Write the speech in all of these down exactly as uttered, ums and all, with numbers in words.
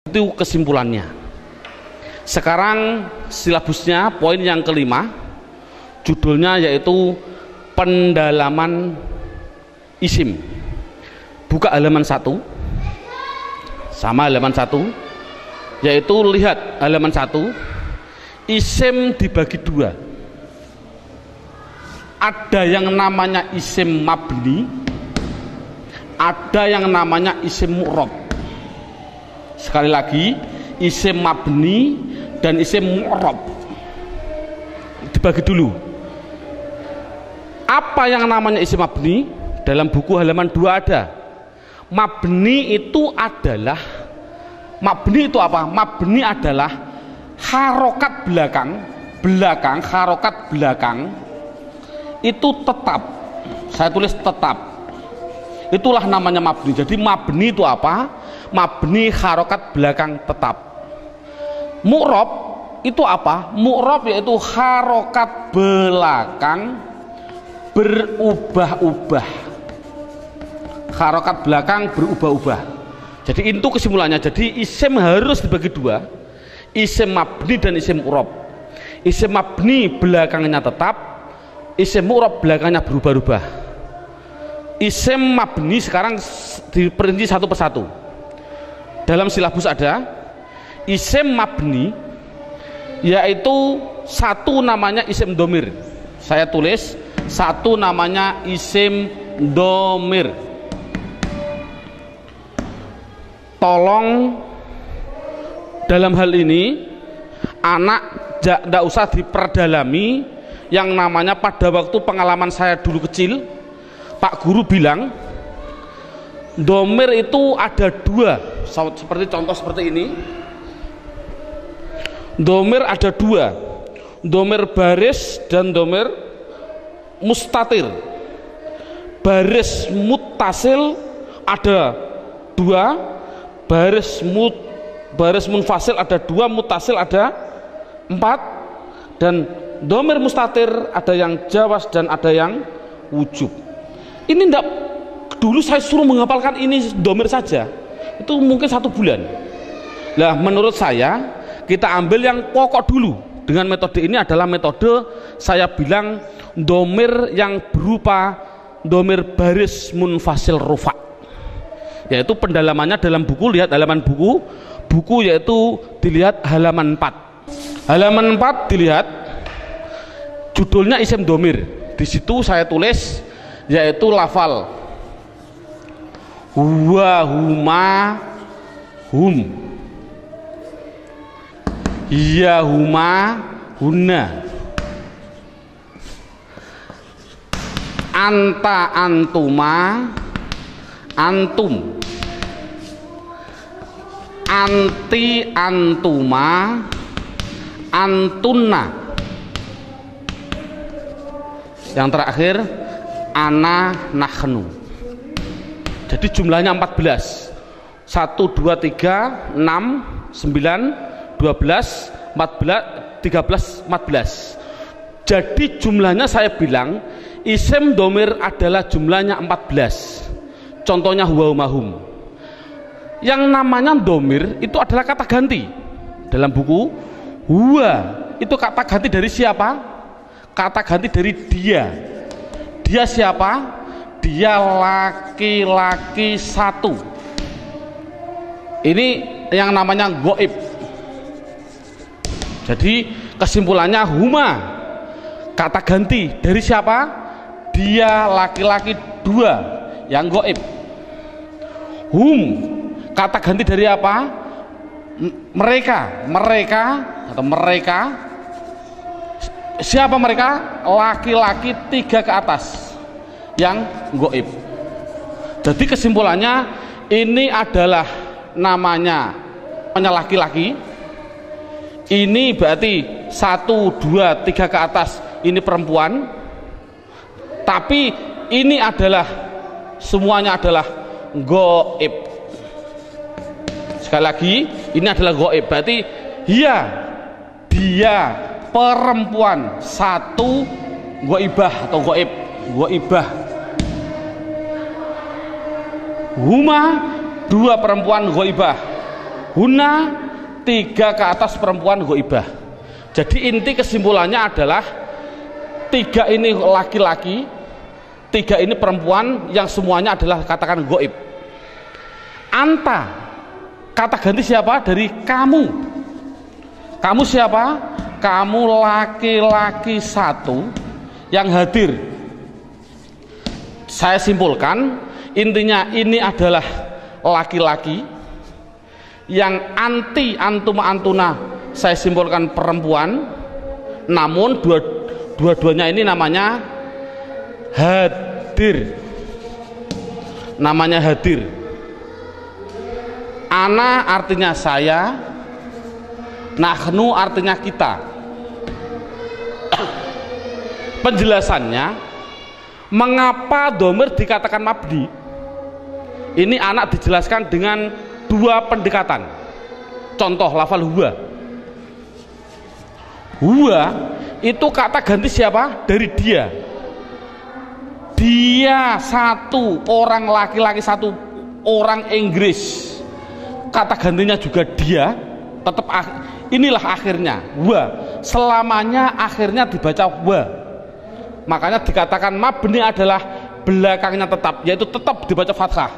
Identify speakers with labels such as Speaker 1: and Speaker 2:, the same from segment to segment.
Speaker 1: Itu kesimpulannya. Sekarang silabusnya poin yang kelima, judulnya yaitu pendalaman isim. Buka halaman satu, sama halaman satu, yaitu lihat halaman satu. Isim dibagi dua, ada yang namanya isim mabni, ada yang namanya isim mu'rab. Sekali lagi, isim mabni dan isim mu'rab dibagi dulu. Apa yang namanya isim mabni? Dalam buku halaman dua ada. Mabni itu adalah, mabni itu apa? Mabni adalah harokat belakang, belakang, harokat belakang itu tetap. Saya tulis tetap. Itulah namanya mabni. Jadi mabni itu apa? Mabni harokat belakang tetap. Mu'rab itu apa? Mu'rab yaitu harokat belakang berubah-ubah. Harokat belakang berubah-ubah. Jadi itu kesimpulannya. Jadi isim harus dibagi dua, isim mabni dan isim mu'rab. Isim mabni belakangnya tetap, isim mu'rab belakangnya berubah-ubah. Isim mabni sekarang diperinci satu persatu. Dalam silabus ada isim mabni, yaitu satu namanya isim domir. Saya tulis satu namanya isim domir. Tolong dalam hal ini anak tidak usah diperdalami. Yang namanya pada waktu pengalaman saya dulu kecil, Pak Guru bilang domir itu ada dua, seperti contoh seperti ini. Domir ada dua, domir baris dan domir mustatir. Baris muttasil ada dua, baris mut baris munfasil ada dua, muttasil ada empat, dan domir mustatir ada yang jawas dan ada yang wujub. Ini enggak, dulu saya suruh menghafalkan ini domir saja itu mungkin satu bulan. Lah menurut saya kita ambil yang pokok dulu. Dengan metode ini adalah metode saya bilang domir yang berupa domir baris munfasil rufa, yaitu pendalamannya dalam buku. Lihat halaman buku buku yaitu dilihat halaman empat. Halaman empat dilihat judulnya isim domir. Di situ saya tulis yaitu lafal huwa, huma, hum, iya, huma, huna, anta, antuma, antum, anti, antuma, antunna. Yang terakhir ana, nahnu. Jadi jumlahnya empat belas. Satu, dua, tiga, enam, sembilan, dua belas, empat belas, tiga belas, empat belas. Jadi jumlahnya saya bilang isim domir adalah jumlahnya empat belas. Contohnya huwa, mahum. Yang namanya domir itu adalah kata ganti. Dalam buku huwa itu kata ganti dari siapa? Kata ganti dari dia. Dia siapa? Dia laki-laki satu. Ini yang namanya goib. Jadi kesimpulannya huma kata ganti dari siapa? Dia laki-laki dua yang goib. Hum kata ganti dari apa? Mereka, mereka atau mereka. Siapa mereka? Laki-laki tiga ke atas yang goib. Jadi kesimpulannya ini adalah namanya namanya laki-laki. Ini berarti satu, dua, tiga ke atas ini perempuan. Tapi ini adalah semuanya adalah goib. Sekali lagi ini adalah goib. Berarti iya, dia perempuan satu goibah atau goib, goibah. Huma dua perempuan goibah, Huna tiga ke atas perempuan ghaibah. Jadi inti kesimpulannya adalah tiga ini laki-laki, tiga ini perempuan yang semuanya adalah katakan ghaib. Anta, kata ganti siapa? Dari kamu. Kamu siapa? Kamu laki-laki satu yang hadir. Saya simpulkan, intinya ini adalah laki-laki yang anti antuma antuna, saya simpulkan perempuan, namun dua, dua-duanya ini namanya hadir. Namanya hadir. Ana artinya saya, nahnu artinya kita. Penjelasannya, mengapa dhamir dikatakan mabni? Ini anak dijelaskan dengan dua pendekatan. Contoh lafal huwa. Huwa itu kata ganti siapa? Dari dia. Dia satu, orang laki-laki satu, orang Inggris. Kata gantinya juga dia. Tetap inilah akhirnya wa. Selamanya akhirnya dibaca wa. Makanya dikatakan mabni adalah belakangnya tetap, yaitu tetap dibaca fathah.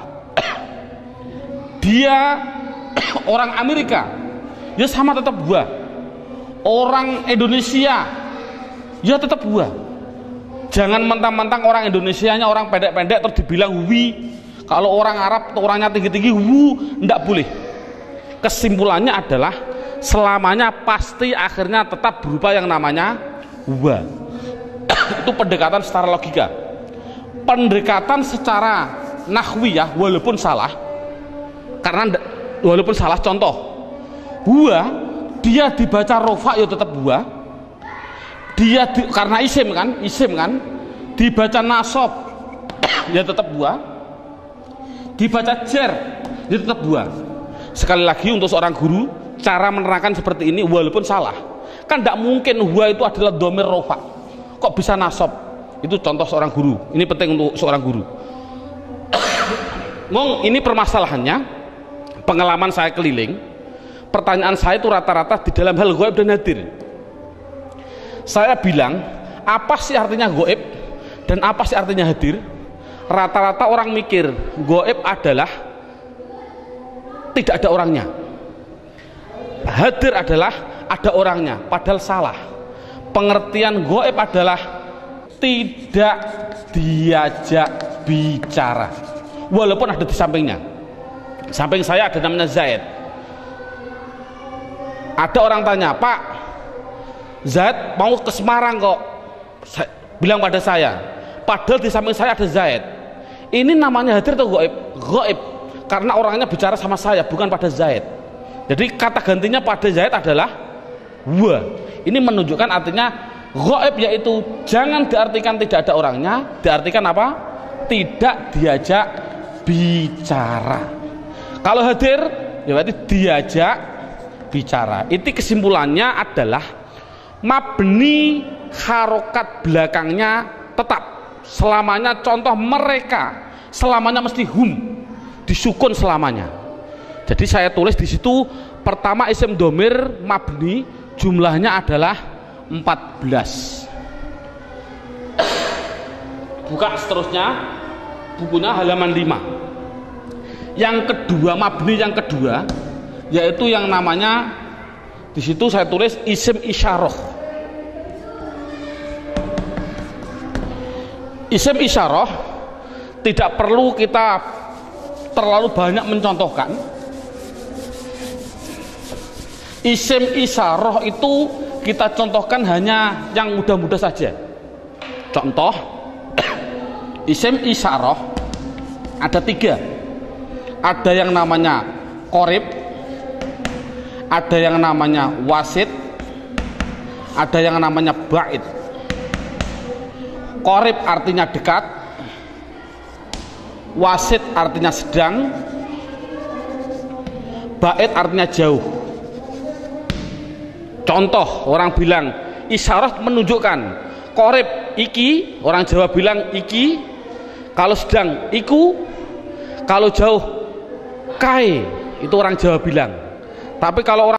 Speaker 1: Dia orang Amerika, ya sama tetap wa. Orang Indonesia, ya tetap wa. Jangan mentang-mentang orang Indonesianya orang pendek-pendek terus dibilang wi. Kalau orang Arab orangnya tinggi-tinggi wu, ndak boleh. Kesimpulannya adalah selamanya pasti akhirnya tetap berupa yang namanya wa. Itu pendekatan secara logika. Pendekatan secara nahwiyah walaupun salah, karena walaupun salah, contoh huwa dia dibaca rofa ya tetap huwa. Dia di, karena isim kan, isim kan dibaca nasob ya tetap huwa. Dibaca jar ya tetap huwa. Sekali lagi untuk seorang guru, cara menerangkan seperti ini walaupun salah. Kan tidak mungkin huwa itu adalah dhamir rofa. Kok bisa nasob? Itu contoh seorang guru. Ini penting untuk seorang guru. Ngomong ini permasalahannya, pengalaman saya keliling, pertanyaan saya itu rata-rata di dalam hal ghaib dan hadir. Saya bilang, apa sih artinya ghaib dan apa sih artinya hadir? Rata-rata orang mikir ghaib adalah tidak ada orangnya, hadir adalah ada orangnya, padahal salah. Pengertian ghaib adalah tidak diajak bicara, walaupun ada di sampingnya. Samping saya ada namanya Zaid. Ada orang tanya, Pak Zaid mau ke Semarang kok, saya, bilang pada saya, padahal di samping saya ada Zaid. Ini namanya hadir atau ghaib? Ghaib, karena orangnya bicara sama saya, bukan pada Zaid. Jadi kata gantinya pada Zaid adalah wa. Ini menunjukkan artinya ghaib, yaitu jangan diartikan tidak ada orangnya, diartikan apa? Tidak diajak bicara. Kalau hadir ya berarti diajak bicara. Itu kesimpulannya adalah mabni harokat belakangnya tetap selamanya. Contoh mereka selamanya mesti hum, disukun selamanya. Jadi saya tulis di situ pertama isim domir mabni jumlahnya adalah empat belas. Buka seterusnya bukunya halaman lima. Yang kedua, mabni yang kedua yaitu yang namanya di situ saya tulis isim isyarah. Isim isyarah tidak perlu kita terlalu banyak mencontohkan. Isim isyarah itu kita contohkan hanya yang mudah-mudah saja. Contoh isim isyarah ada tiga. Ada yang namanya qorib, ada yang namanya wasit, ada yang namanya ba'id. Qorib artinya dekat, wasit artinya sedang, ba'id artinya jauh. Contoh, orang bilang isyarat menunjukkan qorib iki, orang Jawa bilang iki, kalau sedang iku, kalau jauh kai, itu orang Jawa bilang. Tapi kalau orang